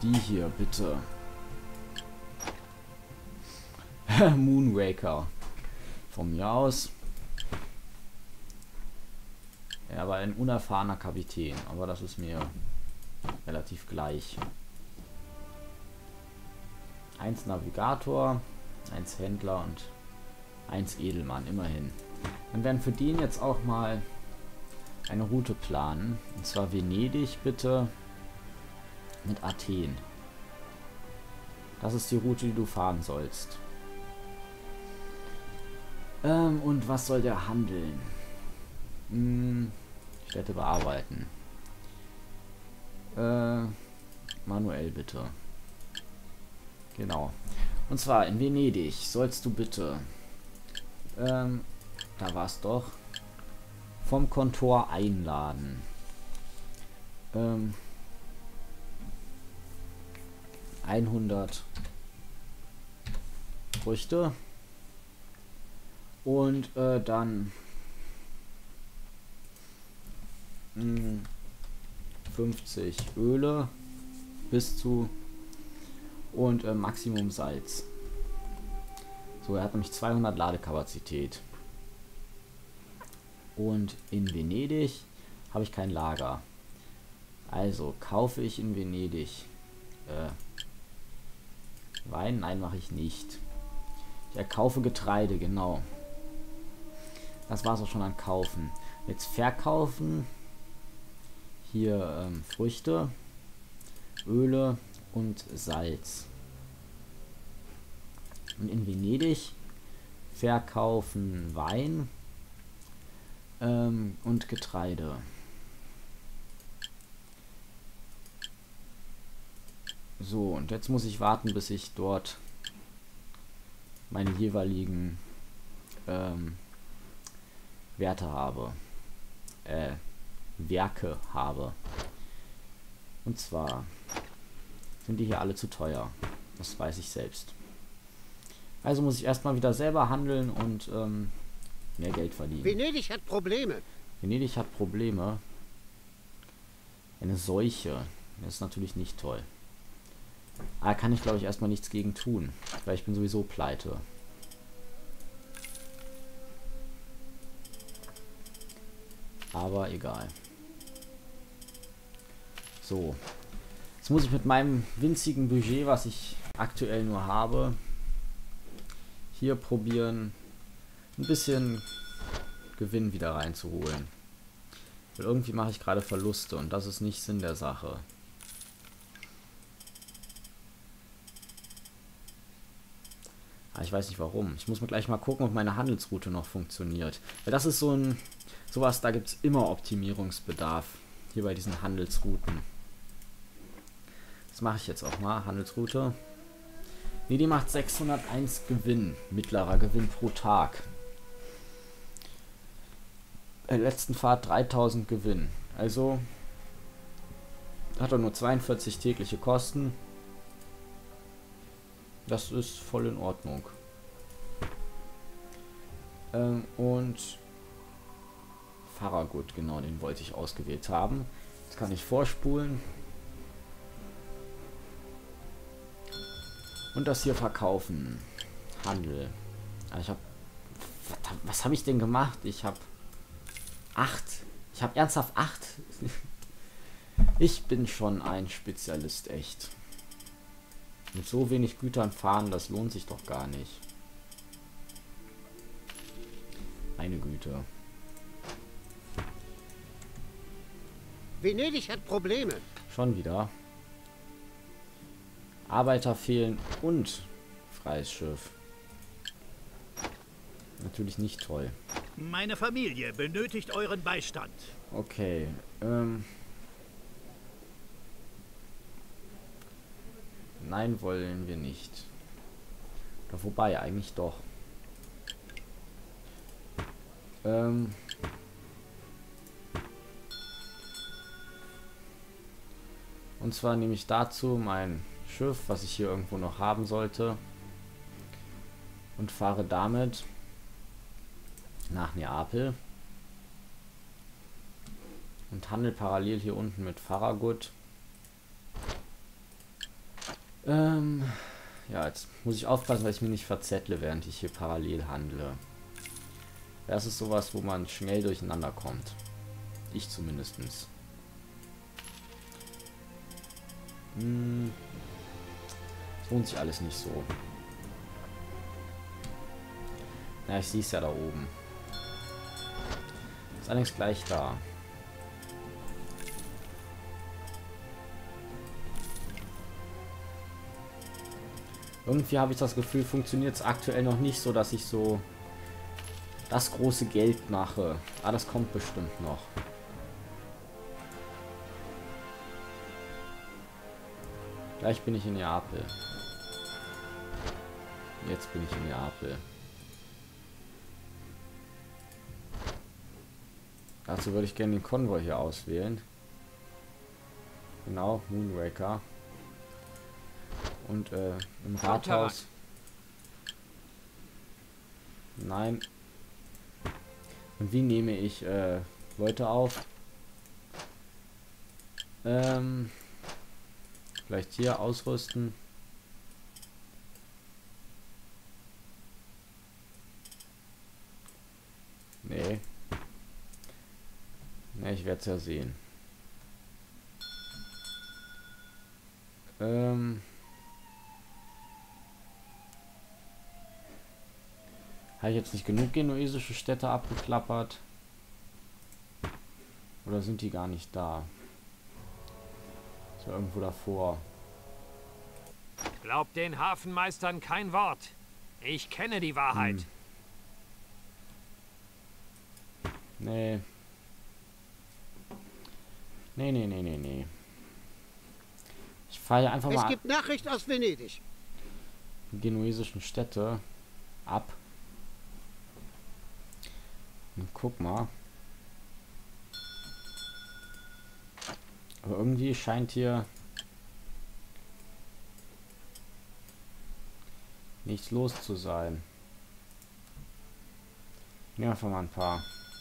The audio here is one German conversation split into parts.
die hier, bitte. Moonraker. Von mir aus. Er war ein unerfahrener Kapitän, aber das ist mir relativ gleich. 1 Navigator, 1 Händler und 1 Edelmann, immerhin. Dann werden für den jetzt auch mal eine Route planen. Und zwar Venedig bitte mit Athen. Das ist die Route, die du fahren sollst. Und was soll der handeln? Städte bearbeiten. Manuell bitte. Genau. Und zwar in Venedig sollst du bitte, da war es doch, vom Kontor einladen. 100 Früchte und dann 50 Öle bis zu und Maximum Salz. So, er hat nämlich 200 Ladekapazität. Und in Venedig habe ich kein Lager. Also kaufe ich in Venedig Wein? Nein, mache ich nicht. Ich erkaufe Getreide, genau. Das war es auch schon an Kaufen. Jetzt verkaufen. Hier Früchte, Öle und Salz. Und in Venedig verkaufen Wein und Getreide. So, und jetzt muss ich warten, bis ich dort meine jeweiligen Werte habe. Werke habe. Und zwar sind die hier alle zu teuer. Das weiß ich selbst. Also muss ich erstmal wieder selber handeln und mehr Geld verdienen. Venedig hat Probleme. Venedig hat Probleme. Eine Seuche. Das ist natürlich nicht toll. Aber kann ich, glaube ich, erstmal nichts gegen tun. Weil ich bin sowieso pleite. Aber egal. So. Jetzt muss ich mit meinem winzigen Budget, was ich aktuell nur habe, hier probieren, ein bisschen Gewinn wieder reinzuholen. Weil irgendwie mache ich gerade Verluste und das ist nicht Sinn der Sache. Aber ich weiß nicht warum. Ich muss mir gleich mal gucken, ob meine Handelsroute noch funktioniert. Weil das ist so ein... Sowas, da gibt es immer Optimierungsbedarf. Hier bei diesen Handelsrouten. Das mache ich jetzt auch mal. Handelsroute. Ne, die macht 601 Gewinn. Mittlerer Gewinn pro Tag. In der letzten Fahrt 3000 Gewinn. Also hat er nur 42 tägliche Kosten. Das ist voll in Ordnung. Und Farragut, genau, den wollte ich ausgewählt haben. Jetzt kann ich vorspulen. Und das hier verkaufen. Handel. Ich habe... Was habe ich denn gemacht? Ich habe 8. Ich habe ernsthaft 8. Ich bin schon ein Spezialist, echt. Mit so wenig Gütern fahren, das lohnt sich doch gar nicht. Meine Güte. Venedig hat Probleme. Schon wieder. Arbeiter fehlen und freies Schiff. Natürlich nicht toll. Meine Familie benötigt euren Beistand. Okay. Nein, wollen wir nicht. Oder wobei, eigentlich doch. Und zwar nehme ich dazu mein Schiff, was ich hier irgendwo noch haben sollte, und fahre damit nach Neapel und handle parallel hier unten mit Farragut Ja, jetzt muss ich aufpassen, dass ich mich nicht verzettle, während ich hier parallel handle. Das ist sowas, wo man schnell durcheinander kommt. Ich zumindestens. Das lohnt sich alles nicht so. Ja, ich sehe es ja da oben. Ist allerdings gleich da. Irgendwie habe ich das Gefühl, funktioniert es aktuell noch nicht so, dass ich so das große Geld mache. Ah, das kommt bestimmt noch. Gleich bin ich in Neapel. Jetzt bin ich in Neapel. Dazu würde ich gerne den Konvoi hier auswählen. Genau, Moonraker. Und im Rathaus. Nein. Und wie nehme ich Leute auf? Vielleicht hier ausrüsten. Nee. Ne, ich werde es ja sehen. Habe ich jetzt nicht genug genuesische Städte abgeklappert? Oder sind die gar nicht da? Ist ja irgendwo davor. Glaubt den Hafenmeistern kein Wort. Ich kenne die Wahrheit. Nee. Nee. Ich fahre einfach mal Es gibt Nachricht aus Venedig. die genuesischen Städte ab. Und guck mal. Aber irgendwie scheint hier nichts los zu sein. Nehmen wir einfach mal ein paar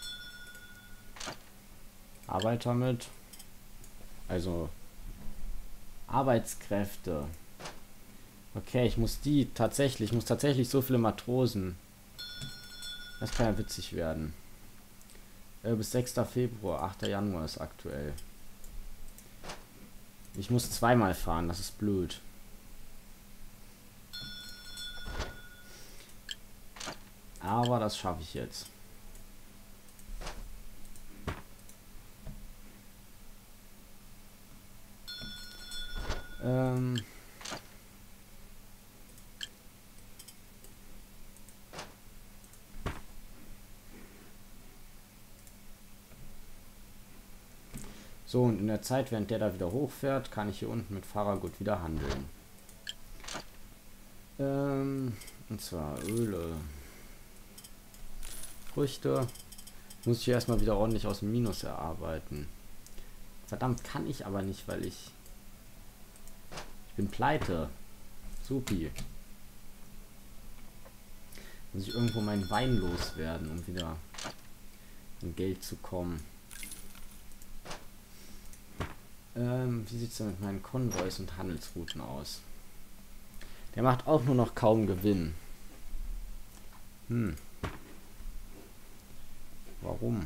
Arbeiter mit. Also Arbeitskräfte. Okay, ich muss tatsächlich so viele Matrosen. Das kann ja witzig werden. Bis 6. Februar, 8. Januar ist aktuell. Ich muss zweimal fahren, das ist blöd. Aber das schaffe ich jetzt. So, und in der Zeit, während der da wieder hochfährt, kann ich hier unten mit Fahrergut wieder handeln. Und zwar Öle. Früchte. Muss ich erstmal wieder ordentlich aus dem Minus erarbeiten. Verdammt, kann ich aber nicht, weil ich bin pleite. Supi. Muss ich irgendwo meinen Wein loswerden, um wieder an Geld zu kommen. Wie sieht es denn mit meinen Konvois und Handelsrouten aus? Der macht auch nur noch kaum Gewinn. Warum?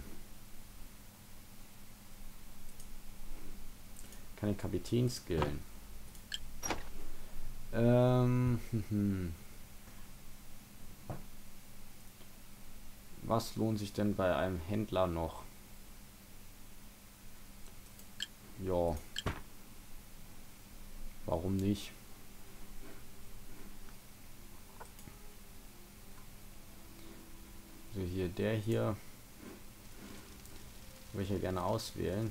Kann den Kapitän skillen. Was lohnt sich denn bei einem Händler noch? Ja. Warum nicht? So, hier, der hier. Würde ich ja gerne auswählen.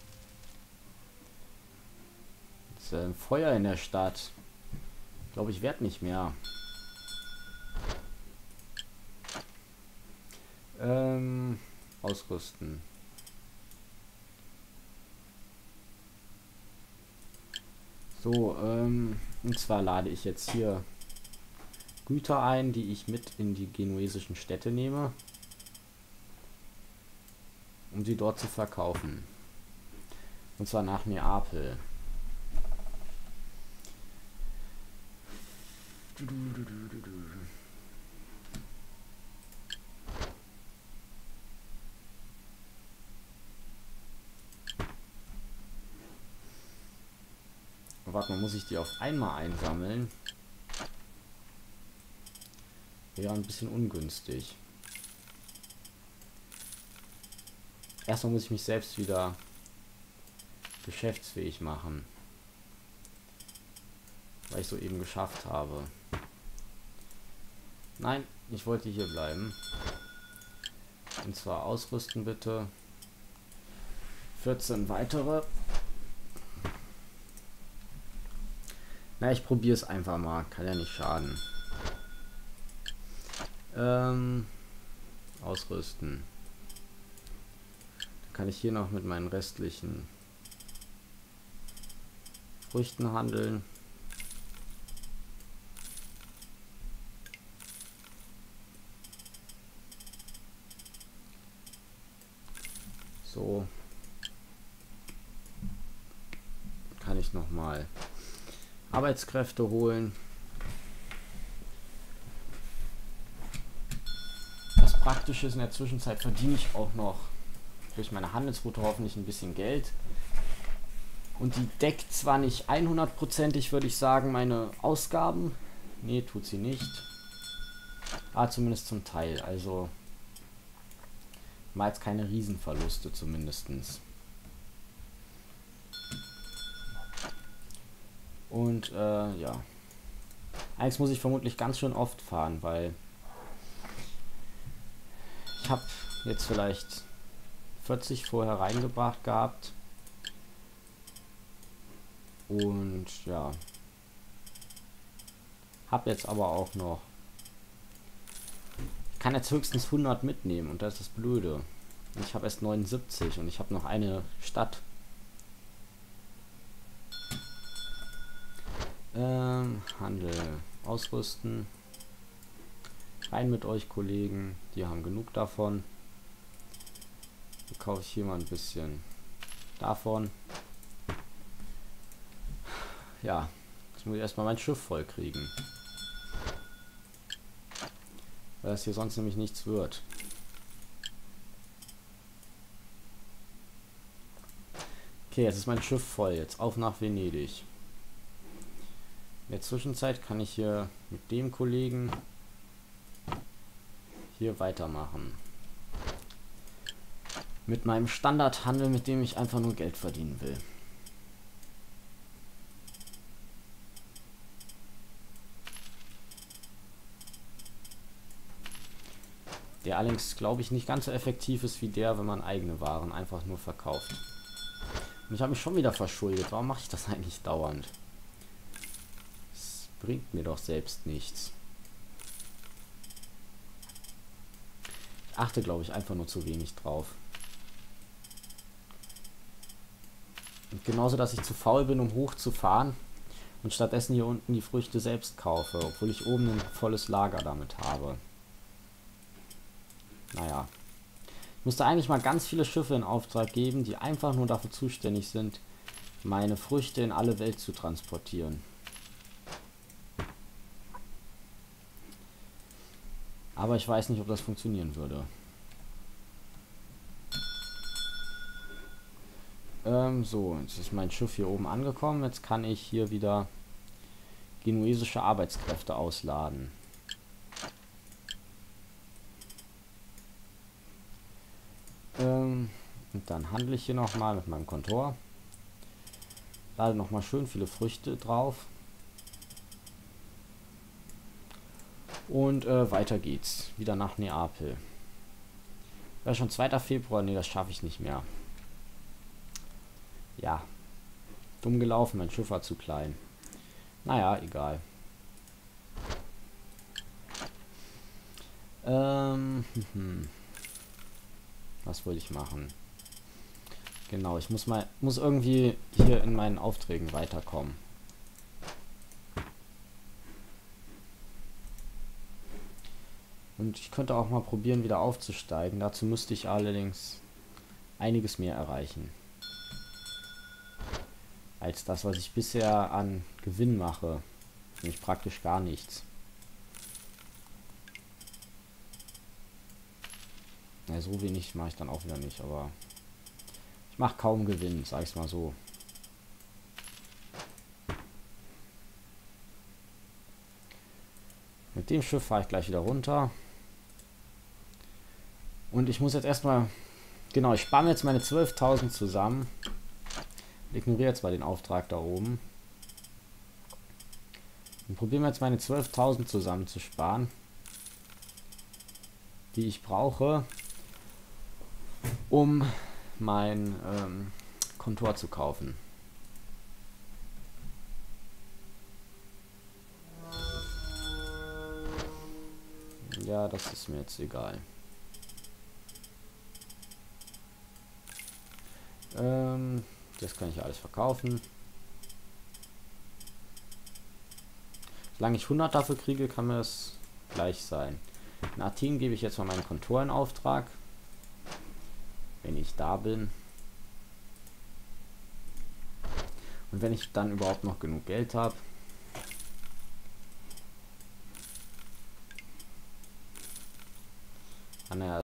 Ist ein Feuer in der Stadt. Ich glaube, ich werde nicht mehr. Ausrüsten. So, und zwar lade ich jetzt hier Güter ein, die ich mit in die genuesischen Städte nehme, um sie dort zu verkaufen. Und zwar nach Neapel. Warte mal, muss ich die auf einmal einsammeln? Wäre ein bisschen ungünstig. Erstmal muss ich mich selbst wieder geschäftsfähig machen. Weil ich soeben geschafft habe. Nein, ich wollte hier bleiben. Und zwar ausrüsten bitte. 14 weitere. Na, ich probiere es einfach mal. Kann ja nicht schaden. Ausrüsten. Dann kann ich hier noch mit meinen restlichen Früchten handeln. So. Kann ich noch mal Arbeitskräfte holen. Das Praktische ist, in der Zwischenzeit verdiene ich auch noch durch meine Handelsroute hoffentlich ein bisschen Geld. Und die deckt zwar nicht 100%ig, würde ich sagen, meine Ausgaben. Nee, tut sie nicht. Aber zumindest zum Teil. Also mal jetzt keine Riesenverluste zumindestens. Und ja. Eigentlich muss ich vermutlich ganz schön oft fahren, weil ich habe jetzt vielleicht 40 vorher reingebracht gehabt. Und ja. Habe jetzt aber auch noch. Ich kann jetzt höchstens 100 mitnehmen und das ist das Blöde. Ich habe erst 79 und ich habe noch eine Stadt. Handel. Ausrüsten. Rein mit euch, Kollegen. Die haben genug davon. Dann kaufe ich hier mal ein bisschen davon. Ja, jetzt muss ich erstmal mein Schiff voll kriegen. Weil es hier sonst nämlich nichts wird. Okay, jetzt ist mein Schiff voll. Jetzt auf nach Venedig. In der Zwischenzeit kann ich hier mit dem Kollegen hier weitermachen. Mit meinem Standardhandel, mit dem ich einfach nur Geld verdienen will. Der allerdings, glaube ich, nicht ganz so effektiv ist wie der, wenn man eigene Waren einfach nur verkauft. Und ich habe mich schon wieder verschuldet. Warum mache ich das eigentlich dauernd? Das bringt mir doch selbst nichts. Ich achte, glaube ich, einfach nur zu wenig drauf. Und genauso, dass ich zu faul bin, um hochzufahren und stattdessen hier unten die Früchte selbst kaufe, obwohl ich oben ein volles Lager damit habe. Naja. Ich müsste eigentlich mal ganz viele Schiffe in Auftrag geben, die einfach nur dafür zuständig sind, meine Früchte in alle Welt zu transportieren. Aber ich weiß nicht, ob das funktionieren würde. So, jetzt ist mein Schiff hier oben angekommen. Jetzt kann ich hier wieder genuesische Arbeitskräfte ausladen. Und dann handle ich hier nochmal mit meinem Kontor. Lade nochmal schön viele Früchte drauf. Und weiter geht's. Wieder nach Neapel. Wäre schon 2. Februar. Ne, das schaffe ich nicht mehr. Ja. Dumm gelaufen, mein Schiff war zu klein. Naja, egal. Was wollte ich machen? Genau, ich muss irgendwie hier in meinen Aufträgen weiterkommen. Und ich könnte auch mal probieren, wieder aufzusteigen. Dazu müsste ich allerdings einiges mehr erreichen. Als das, was ich bisher an Gewinn mache. Nämlich praktisch gar nichts. Ja, so wenig mache ich dann auch wieder nicht, aber ich mache kaum Gewinn, sag ich's mal so. Mit dem Schiff fahre ich gleich wieder runter. Und ich muss jetzt erstmal... Genau, ich spare mir jetzt meine 12.000 zusammen. Ignoriere jetzt mal den Auftrag da oben. Und probieren wir jetzt meine 12.000 zusammen zu sparen. Die ich brauche, um mein Kontor zu kaufen. Ja, das ist mir jetzt egal. Das kann ich alles verkaufen. Solange ich 100 dafür kriege, kann mir das gleich sein. In Athen gebe ich jetzt mal meinen Kontor in Auftrag. Wenn ich da bin. Und wenn ich dann überhaupt noch genug Geld habe. Naja,